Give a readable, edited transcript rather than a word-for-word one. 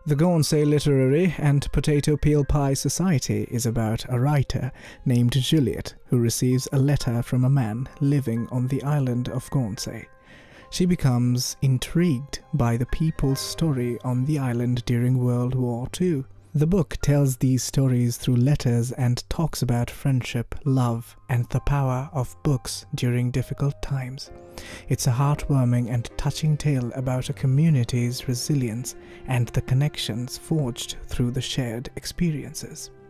The Guernsey Literary and Potato Peel Pie Society is about a writer named Juliet who receives a letter from a man living on the island of Guernsey. She becomes intrigued by the people's story on the island during World War II. The book tells these stories through letters and talks about friendship, love, and the power of books during difficult times. It's a heartwarming and touching tale about a community's resilience and the connections forged through the shared experiences.